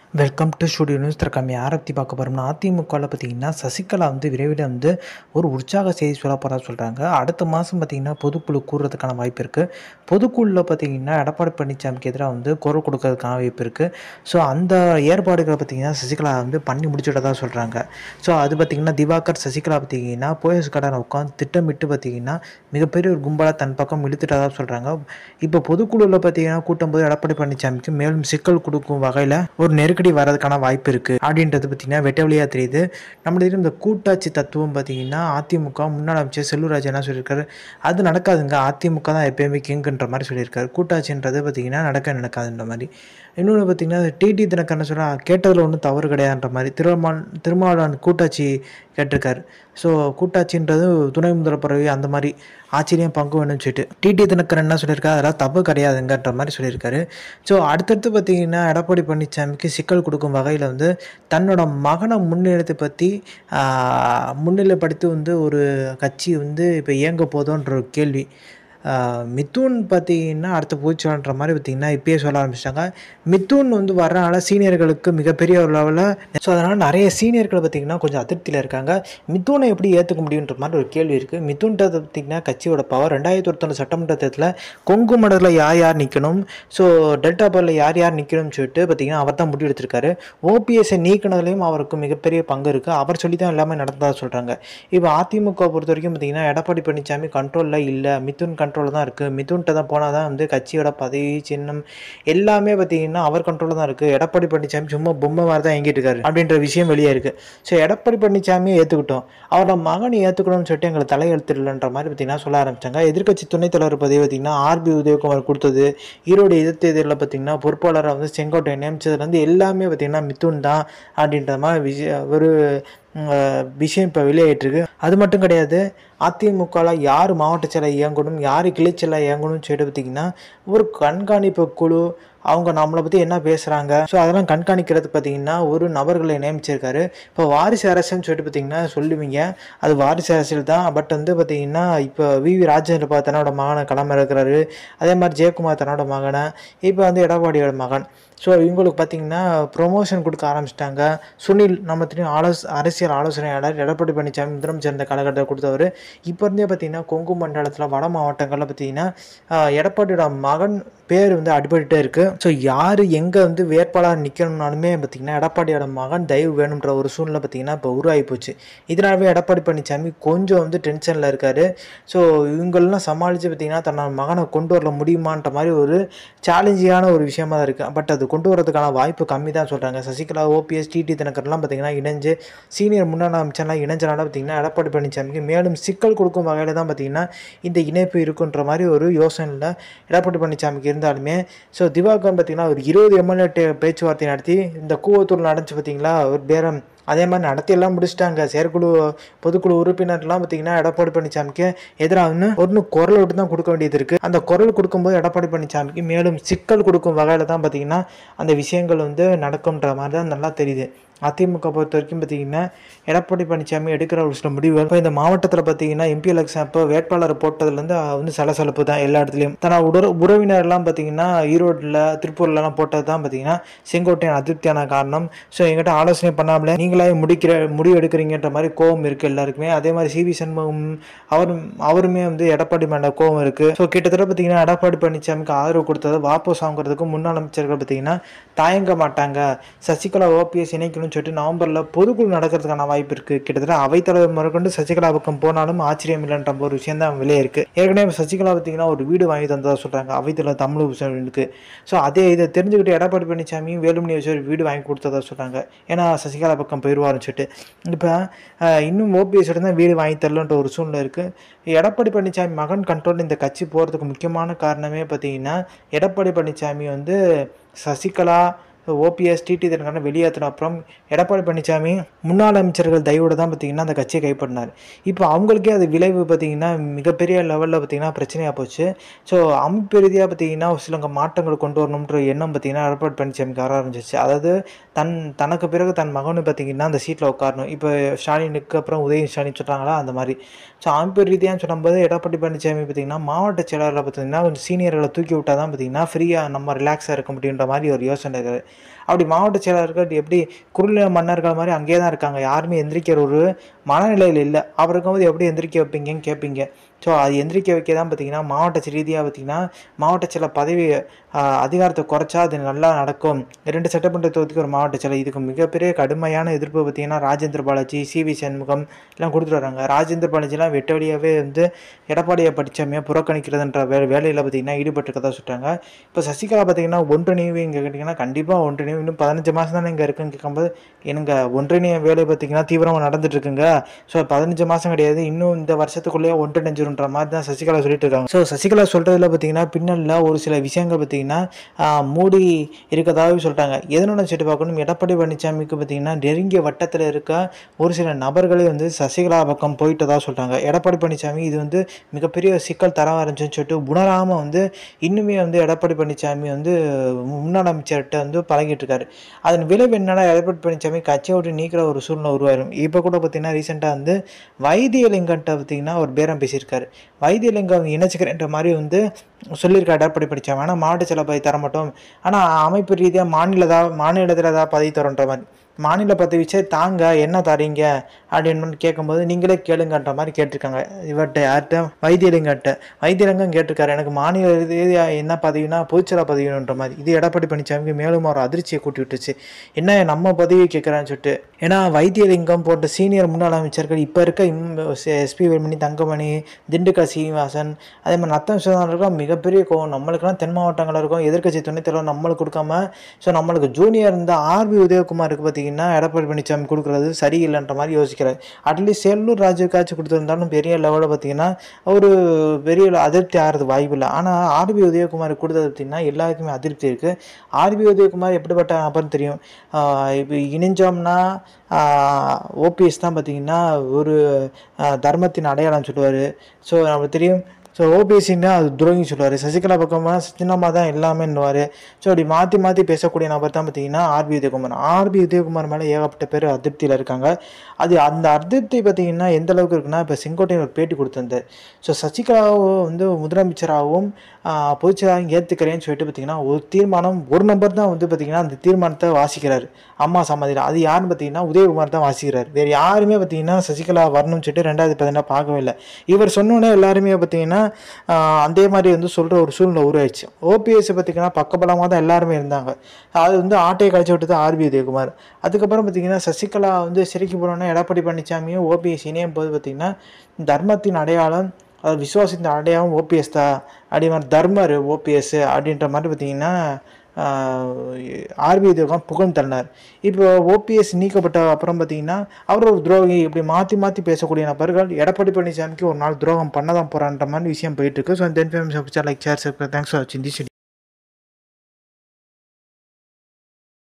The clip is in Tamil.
Welcome to studio news. தற்காமி யாரை பற்றி பார்க்க போகிறோம்னா, அதிமுகவில் பார்த்தீங்கன்னா சசிகலா விரைவில் ஒரு உற்சாக செய்தி சொல்ல போகிறதா சொல்கிறாங்க. அடுத்த மாதம் பார்த்தீங்கன்னா பொதுக்குழு கூடுறதுக்கான வாய்ப்பு இருக்குது. பொதுக்குழுவில் பார்த்தீங்கன்னா எடப்பாடி பழனிசாமிக்கு எதிராக குரல் கொடுக்கறதுக்கான வாய்ப்பு இருக்குது. ஸோ அந்த ஏற்பாடுகளை பார்த்தீங்கன்னா சசிகலா பண்ணி முடிச்சுட்டதா சொல்கிறாங்க. ஸோ அது பார்த்தீங்கன்னா திவாகர் சசிகலா பார்த்தீங்கன்னா போயஸ் கடனை உட்காந்து திட்டமிட்டு பார்த்தீங்கன்னா மிகப்பெரிய ஒரு கும்பலாக தன் பக்கம் இழுத்துட்டதா சொல்கிறாங்க. இப்போ பொதுக்குழுவில் பார்த்தீங்கன்னா கூட்டும்போது எடப்பாடி பழனிசாமிக்கு மேலும் சிக்கல் கொடுக்கும் வகையில் ஒரு நெருக்கடி வரதுக்கான வாய்ப்பு இருக்குது அப்படின்றது பார்த்தீங்கன்னா வெட்ட வழியாக தெரியுது. நம்மளுடைய இந்த கூட்டாட்சி தத்துவம் பார்த்தீங்கன்னா அதிமுக முன்னாள் அமைச்சர் செல்லூர் ராஜு என்ன சொல்லியிருக்காரு, அது நடக்காதுங்க, அதிமுக தான் எப்பயுமே கிங்குன்ற மாதிரி சொல்லியிருக்காரு. கூட்டாட்சின்றது பார்த்தீங்கன்னா நடக்காதுன்ற மாதிரி. இன்னொன்று பார்த்தீங்கன்னா டிடி தினகரன் சொல்ல கேட்டதில் ஒன்றும் தவறு கிடையாதுன்ற மாதிரி திருமாவளவன் கூட்டாட்சி கேட்டிருக்காரு. ஸோ கூட்டாட்சின்றது துணை முதல்வர் பதவி அந்த மாதிரி ஆச்சரியம் பங்கு வேணும்னு சொல்லிட்டு டிடி தினகரன் என்ன சொல்லியிருக்காரு, அதெல்லாம் தப்பு கிடையாதுங்கன்ற மாதிரி சொல்லியிருக்காரு. ஸோ அடுத்தடுத்து பார்த்தீங்கன்னா எடப்பாடி பழனிசாமிக்கு சிக்கல் கொடுக்கும் வகையில் தன்னோட மகனை முன்னிலைப்படுத்தி ஒரு கட்சி இப்போ இயங்க போதோன்ற ஒரு கேள்வி. மிதுன் பார்த்தீங்கன்னா அடுத்த போச்சுன்ற மாதிரி பார்த்தீங்கன்னா இப்பயே சொல்ல ஆரம்பிச்சிட்டாங்க. மிதுன் வர்றனால சீனியர்களுக்கு மிகப்பெரிய ஒரு லெவலில், ஸோ அதனால் நிறைய சீனியர்கள் பார்த்தீங்கன்னா கொஞ்சம் அதிருப்தியில் இருக்காங்க. மிதுனை எப்படி ஏற்றுக்க முடியுன்ற மாதிரி ஒரு கேள்வி இருக்குது. மிதுன்றது பார்த்தீங்கன்னா கட்சியோட பவர் 2021 சட்டமன்ற தேர்தலில் கொங்கு மண்டலத்தில் யார் நிற்கணும், ஸோ டெல்டா பவரில் யார் நிற்கணும்னு சொல்லிட்டு பார்த்தீங்கன்னா அவர் தான் முடிவு எடுத்திருக்காரு. ஓபிஎஸ்ஸை நீக்கினதுலேயும் அவருக்கு மிகப்பெரிய பங்கு இருக்குது. அவர் சொல்லி தான் எல்லாமே நடந்ததாக சொல்கிறாங்க. இப்போ அதிமுக பொறுத்த வரைக்கும் பார்த்தீங்கன்னா எடப்பாடி பழனிசாமி கண்ட்ரோலில் இல்லை, மிதுன் கண்ட்ரோலில் தான் இருக்குது. மிதுன்கிட்ட தான் போனால் தான் கட்சியோட பதவி சின்னம் எல்லாமே பார்த்தீங்கன்னா அவர் கண்ட்ரோலில் தான் இருக்குது. எடப்பாடி பழனிசாமி சும்மா பொம்மை மாதிரி தான் இயங்கிட்டு இருக்காரு அப்படின்ற விஷயம் வெளியே இருக்குது. ஸோ எடப்பாடி பழனிசாமியை ஏற்றுக்கிட்டோம், அவரோட மகனை ஏற்றுக்கணும்னு சொல்லிட்டு எங்களை தலையெழுத்து இல்லைன்ற மாதிரி பார்த்தீங்கன்னா சொல்ல ஆரம்பித்தாங்க. எதிர்க்கட்சி துணைத் தலைவர் பதவி பார்த்தீங்கன்னா ஆர்பி உதயகுமார் கொடுத்தது, ஈரோடு எதிர்த்தேர்தலில் பார்த்தீங்கன்னா பொறுப்பாளராக செங்கோட்டை நியமிச்சதுலேருந்து எல்லாமே பார்த்தீங்கன்னா மிதுன் தான் அப்படின்ற மாதிரி ஒரு விஷயம் இப்போ வெளியாகிட்டுருக்கு. அது மட்டும் கிடையாது, அதிமுகவில் யார் மாவட்ட செயலை இயங்கணும், யார் கிளைச்செயலை இயங்கணும்னு சொல்லிட்டு பார்த்திங்கன்னா ஒரு கண்காணிப்பு குழு, அவங்க நம்மளை பற்றி என்ன பேசுகிறாங்க, ஸோ அதெல்லாம் கண்காணிக்கிறதுக்கு பார்த்திங்கன்னா ஒரு நபர்களை நியமிச்சிருக்காரு. இப்போ வாரிசு அரசுன்னு சொல்லிட்டு பார்த்திங்கன்னா சொல்லுவீங்க, அது வாரிசு அரசியல் தான். பட் பார்த்திங்கன்னா இப்போ விவி ராஜேந்திர தன்னோட மகனை களம் இருக்கிறாரு. அதே மாதிரி ஜெயக்குமார் தன்னோட மகனை, இப்போ எடப்பாடியோட மகன். ஸோ இவங்களுக்கு பார்த்திங்கன்னா ப்ரொமோஷன் கொடுக்க ஆரம்பிச்சிட்டாங்க. சுனில் நம்ம தெரியும் அரசியல் ஆலோசனையாளர் எடப்பாடி பழனிசாமி முதலமைச்சர் இந்த காலகட்டத்தில் கொடுத்தவர். இப்போ இருந்தே பார்த்திங்கன்னா கொங்கு மண்டலத்தில் வட மாவட்டங்களில் பார்த்திங்கன்னா எடப்பாடியோட மகன் பேர் அடிபட்டுட்டே இருக்குது. ஸோ யார் எங்கே வேட்பாளர் நிற்கணும்னாலுமே பார்த்திங்கன்னா எடப்பாடியோட மகன் தயவு வேணுன்ற ஒரு சூழ்நிலை பார்த்திங்கன்னா இப்போ உருவாகி போச்சு. இதனாலவே எடப்பாடி பழனிசாமி கொஞ்சம் டென்ஷனில் இருக்கார். ஸோ இவங்களெலாம் சமாளித்து பார்த்திங்கன்னா தன்னோட மகனை கொண்டு வர முடியுமான்ற மாதிரி ஒரு சேலஞ்சிங்கான ஒரு விஷயமா தான் இருக்குது. பட் அது கொண்டு வரதுக்கான வாய்ப்பு கம்மி தான் சொல்கிறாங்க. சசிகலா, ஓபிஎஸ், டிடி தினகரன்லாம் பார்த்திங்கன்னா இணைஞ்சு சீனியர் முன்னாள் அமைச்சர்லாம் இணைஞ்சனால பார்த்திங்கன்னா எடப்பாடி பழனிசாமிக்கு மேலும் சிக்கல் கொடுக்கும் வகையில் தான் பார்த்திங்கன்னா இந்த இணைப்பு இருக்குன்ற மாதிரி ஒரு யோசனையில் எடப்பாடி பழனிசாமிக்கு இருந்தாலுமே, ஸோ திவாகர் பார்த்திங்கன்னா ஒரு 20 எம்எல்ஏ பேச்சுவார்த்தை நடத்தி இந்த கூவத்தூர் நடந்துச்சு பார்த்திங்களா ஒரு பேரம், அதே மாதிரி நடத்தியெல்லாம் முடிச்சுட்டாங்க. செயற்குழு பொதுக்குழு உறுப்பினர்லாம் பார்த்திங்கன்னா எடப்பாடி பழனிசாமிக்கு எதிராக ஒன்று குரல் விட்டு தான் கொடுக்க வேண்டியது இருக்குது. அந்த குரல் கொடுக்கும்போது எடப்பாடி பழனிசாமிக்கு மேலும் சிக்கல் கொடுக்கும் வகையில் தான் பார்த்திங்கன்னா அந்த விஷயங்கள் நடக்கும்ன்ற மாதிரி தான் நல்லா தெரியுது. அதிமுக பொறுத்த வரைக்கும் பார்த்திங்கன்னா எடப்பாடி பழனிசாமி எடுக்கிற ஒரு சில முடிவுகள், இப்போ இந்த மாவட்டத்தில் பார்த்திங்கன்னா எம்பி எலெக்ஷன் அப்போ வேட்பாளர் போட்டதுலேருந்து சலசலப்பு தான் எல்லா இடத்துலையும். தன்னோட உறவினர்லாம் பார்த்திங்கன்னா ஈரோட்டில் திருப்பூர்லலாம் போட்டது தான் பார்த்திங்கன்னா செங்கோட்டையன் அதிருப்தியான காரணம். ஸோ எங்கிட்ட ஆலோசனை பண்ணாமலே நீங்களே முடிவு எடுக்கிறீங்கன்ற மாதிரி கோவம் இருக்குது எல்லாருக்குமே. அதே மாதிரி சிவி சண்முகம் அவருமே எடப்பாடி மேலே கோவம் இருக்குது. ஸோ கிட்டத்தட்ட பார்த்திங்கன்னா எடப்பாடி பழனிசாமிக்கு ஆதரவு கொடுத்ததை வாபஸ் வாங்குறதுக்கும் முன்னாள் அமைச்சர்கள் பார்த்திங்கன்னா தயங்க மாட்டாங்க. சசிகலா, ஓபிஎஸ் இணைக்கணும் சொல்லிட்டு நவம்பரில் பொதுக்குழு நடக்கிறதுக்கான வாய்ப்பு இருக்குது. கிட்டத்தட்ட அவைத்தலைவர் முறைக்கொண்டு சசிகலா பக்கம் போனாலும் ஆச்சரியம் இல்லைன்ற ஒரு விஷயம் தான் வெளியே இருக்குது. ஏற்கனவே சசிகலா பார்த்திங்கன்னா ஒரு வீடு வாங்கி தந்ததாக சொல்கிறாங்க அவைத்தலைவர் தமிழுக்கு. ஸோ அதே இதை தெரிஞ்சுக்கிட்டு எடப்பாடி பழனிசாமியும் வேலுமணி வச்சு ஒரு வீடு வாங்கி கொடுத்ததாக சொல்கிறாங்க. ஏன்னா சசிகலா பக்கம் போயிடுவாருன்னு சொல்லிட்டு இப்போ இன்னும் ஓபிஎஸ் தான் வீடு வாங்கி தரலன்ற ஒரு சூழ்நிலை இருக்குது. எடப்பாடி பழனிசாமி மகன் கண்ட்ரோல் இந்த கட்சி போகிறதுக்கு முக்கியமான காரணமே பார்த்திங்கன்னா எடப்பாடி பழனிசாமி சசிகலா, ஓபிஎஸ், டிடி தினகரன் வெளியேற்றின அப்புறம் எடப்பாடி பழனிசாமி முன்னாள் அமைச்சர்கள் தயவோடு தான் பார்த்திங்கன்னா அந்த கட்சியை கைப்பற்றினார். இப்போ அவங்களுக்கே அது விளைவு பார்த்திங்கன்னா மிகப்பெரிய லெவலில் பார்த்திங்கன்னா பிரச்சனையாக போச்சு. ஸோ அமைப்பு ரீதியாக பார்த்திங்கன்னா சில மாற்றங்கள் கொண்டு வரணுன்ற எண்ணம் பார்த்திங்கன்னா எடப்பாடி பழனிசாமிக்கு வர ஆரம்பிச்சிச்சு. அதாவது தனக்கு பிறகு தன் மகனு பார்த்திங்கன்னா அந்த சீட்டில் உட்காரணும். இப்போ ஸ்டாலினுக்கு அப்புறம் உதய ஸ்டாலின் சொல்கிறாங்களா அந்த மாதிரி. ஸோ அமைப்பு ரீதியாக சொல்லும்போது எடப்பாடி பழனிசாமி பார்த்திங்கன்னா மாவட்ட செயலாளரில் பார்த்திங்கன்னா கொஞ்சம் சீனியர்களை தூக்கி விட்டால் தான் பார்த்திங்கன்னா ஃப்ரீயாக நம்ம ரிலாக்ஸாக இருக்க முடியுன்ற மாதிரி ஒரு யோசனை இருக்குது. அப்படி மாவட்ட செயலாளர்கள் எப்படி குறுநில மன்னர்கள் மாதிரி அங்கேயே தான் இருக்காங்க, யாருமே எந்திரிக்கிற ஒரு மனநிலையில் இல்லை. அவர் இருக்கும்போது எப்படி எந்திரிக்க வைப்பீங்கன்னு கேட்பீங்க. ஸோ அது எந்திரிக்க வைக்க தான் பார்த்தீங்கன்னா மாவட்ட ரீதியாக பார்த்தீங்கன்னா மாவட்ட செயலர் பதவி அதிகாரத்தை குறைச்சா அது நல்லா நடக்கும். 2 சட்டமன்ற தொகுதிக்கு ஒரு மாவட்ட செயலர், இதுக்கு மிகப்பெரிய கடுமையான எதிர்ப்பு பார்த்தீங்கன்னா ராஜேந்திர பாலாஜி, சி.வி. சண்முகம் எல்லாம் கொடுத்துட்டு வராங்க. ராஜேந்திர பாலாஜிலாம் வெட்ட வழியாகவே வந்து எடப்பாடியை பழனிசாமியை புறக்கணிக்கிறதுன்ற வேலையில் பார்த்தீங்கன்னா ஈடுபட்டிருக்கதா சொல்லிட்டாங்க. இப்போ சசிகலா பார்த்தீங்கன்னா ஒன்றிணைவு இங்கே கேட்டிங்கன்னா கண்டிப்பாக ஒன்றிணைவு இன்னும் 15 மாதம் தானே இங்கே இருக்குன்னு கேட்கும்போது எனக்கு ஒன்றிணைய வேலை பார்த்தீங்கன்னா தீவிரமாக நடந்துட்டு இருக்குங்க. ஸோ 15 மாதம் கிடையாது, இன்னும் இந்த வருஷத்துக்குள்ளேயே ஒன்றிணைஞ்சிருன்ற மாதிரி தான் சசிகலா சொல்லிட்டு இருக்காங்க. ஸோ சசிகலா சொல்கிறதுல பார்த்தீங்கன்னா பின்னல்ல ஒரு சில விஷயங்கள் பார்த்தீங்கன்னா மூடி இருக்கதாகவே சொல்லிட்டாங்க. எதனோட செட்டு பார்க்கணும், எடப்பாடி பழனிசாமிக்கு பார்த்தீங்கன்னா நெருங்கிய வட்டத்தில் இருக்க ஒரு சில நபர்களே வந்து சசிகலா பக்கம் போயிட்டதா சொல்லிட்டாங்க. எடப்பாடி பழனிசாமி இது வந்து மிகப்பெரிய சிக்கல் தர ஆரம்பிச்சுன்னு சொல்லிட்டு உணராமல் வந்து இன்னுமே வந்து எடப்பாடி பழனிசாமி வந்து முன்னாள் அமைச்சர்கிட்ட வந்து பழகிட்டு இருக்காரு. அதன் விளைவு என்னன்னா எடப்பாடி பழனிசாமி கட்சியை விட்டு நீக்கிற ஒரு சூழ்நிலை உருவாயிரும். இப்போ கூட பார்த்தீங்கன்னா ரீசெண்டாக வந்து வைத்தியலிங்கன்ட்ட பார்த்தீங்கன்னா ஒரு பேரம் பேசியிருக்காரு. வைத்தியலிங்கம் இணைச்சிக்கிறேன்ற மாதிரி வந்து சொல்லியிருக்காரு எடப்பாடி பழனிசாமி. ஆனால் மாவட்ட செயலர் பதவி தர மாட்டோம், ஆனால் அமைப்பு ரீதியாக மாநிலத்தில் ஏதாவது பதவி தரோன்ற மாதிரி மாநில பதவி சரி தாங்க என்ன தரீங்க அப்படின்னு கேட்கும்போது நீங்களே கேளுங்கன்ற மாதிரி கேட்டிருக்காங்க. இவர்கிட்ட யார்கிட்ட வைத்தியலிங்கம் கேட்டிருக்காரு, எனக்கு மாநில ரீதியாக என்ன பதவினா பொதுச்செயலர் பதவின்ற மாதிரி. இது எடப்பாடி பழனிசாமிக்கு மேலும் ஒரு அதிர்ச்சியை கூட்டி விட்டுச்சு. என்ன நம்ம பதவி கேட்குறான்னு சொல்லிட்டு. ஏன்னா வைத்தியலிங்கம் போன்ற சீனியர் முன்னாள் அமைச்சர்கள் இப்போ இருக்க எஸ்பி வேலுமணி, தங்கமணி, திண்டுக்கல் சீனிவாசன், அதே மாதிரி நத்தம் சுதாகருக்கும் மிகப்பெரிய கோவம். நம்மளுக்கெல்லாம் தென் மாவட்டங்களில் இருக்கும் எதிர்க்கட்சி துணைத் தலைவர் நம்மளுக்கு கொடுக்காம ஸோ நம்மளுக்கு ஜூனியர் இருந்த ஆர்பி உதயகுமாருக்கு பார்த்தீங்கன்னா எடப்பாடி பழனிசாமி கொடுக்குறது சரியில்லைன்ற மாதிரி யோசிக்கிறார். அட்லீஸ்ட் செல்லூர் ராஜுக்காச்சும் கொடுத்துருந்தாலும் பெரிய லெவலில் பார்த்தீங்கன்னா ஒரு பெரிய அதிருப்தி ஆகிறது வாய்ப்பு இல்லை. ஆனால் ஆர்பி உதயகுமார் கொடுத்தது பார்த்தீங்கன்னா எல்லாருக்குமே அதிருப்தி இருக்குது. ஆர்பி உதயகுமார் எப்படிப்பட்ட நபர்னு தெரியும். இப்போ இணைஞ்சோம்னா ஓபிஎஸ் தான் பார்த்தீங்கன்னா ஒரு தர்மத்தின் அடையாளம் சொல்லுவார். ஸோ நமக்கு தெரியும். ஸோ ஓபிஎஸ்சின்னா அது துரோகி சொல்லுவார். சசிகலா பக்கமாக சின்னமாக தான் எல்லாமேன்னுவார். ஸோ அப்படி மாற்றி பேசக்கூடிய நபர் தான் பார்த்தீங்கன்னா ஆர்பி உதயகுமார் மேலே ஏகப்பட்ட பேர் அதிருப்தியில் இருக்காங்க. அது அந்த அதிருப்தி பார்த்தீங்கன்னா எந்த அளவுக்கு இருக்குன்னா இப்போ செங்கோட்டையன் ஒரு பேட்டி கொடுத்துருந்தார். ஸோ சசிகலாவை வந்து முதலமைச்சராகவும் பொதுச்செயலாளரும் ஏற்றுக்கிறேன்னு சொல்லிட்டு பார்த்தீங்கன்னா ஒரு தீர்மானம் ஒரு நபர் தான் வந்து பார்த்தீங்கன்னா அந்த தீர்மானத்தை வாசிக்கிறார் அம்மா சமாதியில். அது யாருன்னு பார்த்தீங்கன்னா உதயகுமார் தான் வாசிக்கிறார். வேறு யாருமே பார்த்தீங்கன்னா சசிகலா வரணும்னு சொல்லிட்டு 2017 பார்க்கவே இல்லை. இவர் சொன்னோன்னே எல்லாருமே பார்த்தீங்கன்னா அதே மாதிரி வந்து சொல்கிற ஒரு சூழ்நிலை உருவாயிடுச்சு. ஓபிஎஸ் பார்த்திங்கன்னா பக்கபலமாக தான் எல்லாருமே இருந்தாங்க. அது வந்து ஆட்டையை கழிச்சு விட்டு தான் ஆர்பி உதயகுமார். அதுக்கப்புறம் பார்த்திங்கன்னா சசிகலா வந்து சிறைக்கு போனோன்னா எடப்பாடி பழனிசாமியும் ஓபிஎஸ் இணையும் போது பார்த்திங்கன்னா தர்மத்தின் அடையாளம், அது விசுவாசத்தின் அடையாளம் ஓபிஎஸ் தான் அப்படி மாதிரி தர்மர் ஓபிஎஸ் அப்படின்ற மாதிரி பார்த்திங்கன்னா ஆர்பி உதயகுமார் புகழ் தள்ளினார். இப்போ ஓபிஎஸ் நீக்கப்பட்ட அப்புறம் பார்த்தீங்கன்னா அவர் ஒரு துரோகி இப்படி மாற்றி பேசக்கூடிய நபர்கள் எடப்பாடி பழனிசாமிக்கு ஒரு நாள் துரோகம் பண்ண தான் போகிறான்ற மாதிரி விஷயம் போயிட்டு இருக்கு. So then famous like share subscribe. Thanks for வாட்சிங் திஸ் வீடியோ.